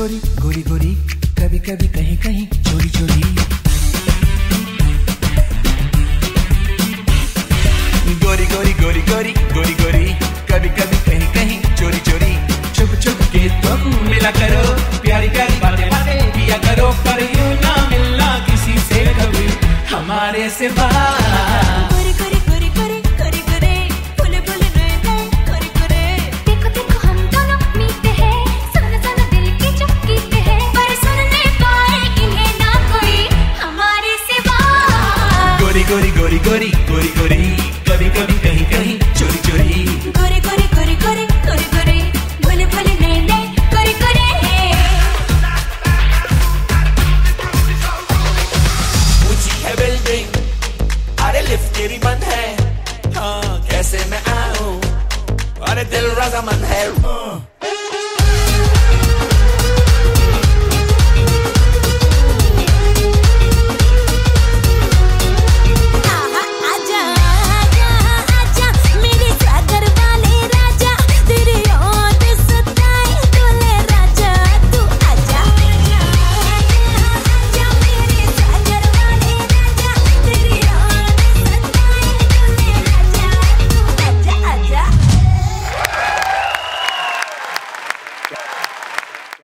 गोरी गोरी गोरी, कभी कभी कहीं कहीं चोरी चोरी। गोरी गोरी गोरी गोरी गोरी गोरी, कभी कभी कहीं कहीं चोरी चोरी। छुप छुप के तुम मिला करो, प्यारी प्यारी बातें बातें किया करो, पर यूं ना मिलना किसी से कभी हमारे सिवा। गोरी गोरी गोरी गोरी गोरी गोरी, बोले बोले नैना गोरी गोरी। देखो देखो हम दोनों मीते हैं, सुनो सुनो दिल की जो गीत है, पर सुनने पाए इन्हें ना कोई हमारे सिवा। गोरी गोरी गोरी गोरी गोरी गोरी, कभी कभी कहीं कहीं चोरी चोरी।